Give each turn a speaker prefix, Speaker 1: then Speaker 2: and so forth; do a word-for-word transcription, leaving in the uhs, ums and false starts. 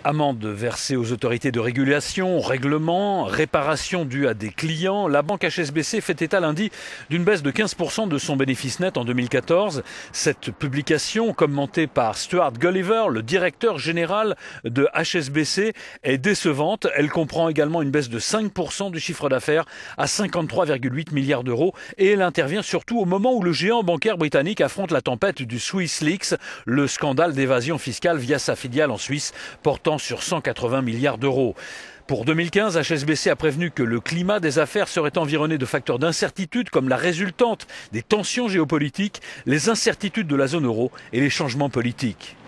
Speaker 1: Amende versée aux autorités de régulation, règlement, réparation due à des clients. La banque H S B C fait état lundi d'une baisse de quinze pour cent de son bénéfice net en deux mille quatorze. Cette publication, commentée par Stuart Gulliver, le directeur général de H S B C, est décevante. Elle comprend également une baisse de cinq pour cent du chiffre d'affaires à cinquante-trois virgule huit milliards d'euros. Et elle intervient surtout au moment où le géant bancaire britannique affronte la tempête du SwissLeaks, le scandale d'évasion fiscale via sa filiale en Suisse, portant sur cent quatre-vingts milliards d'euros. Pour deux mille quinze, H S B C a prévenu que le climat des affaires serait environné de facteurs d'incertitude comme la résultante des tensions géopolitiques, les incertitudes de la zone euro et les changements politiques.